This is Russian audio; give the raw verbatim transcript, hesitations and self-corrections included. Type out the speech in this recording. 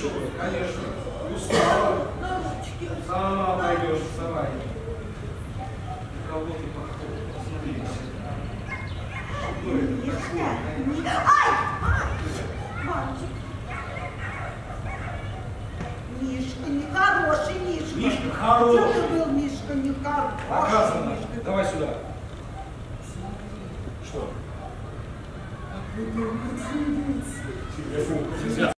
еще, конечно. Устала. Сама пойдешь, вставай. Кого ты похож? Посмотри. Что это такое? Ай! Ай! Мальчик. Мишка, нехороший Мишка. Мишка хороший. Где ты был, Мишка, нехороший? Показано. Мишка. Давай сюда. Что? А вы думаете, Фу, нельзя.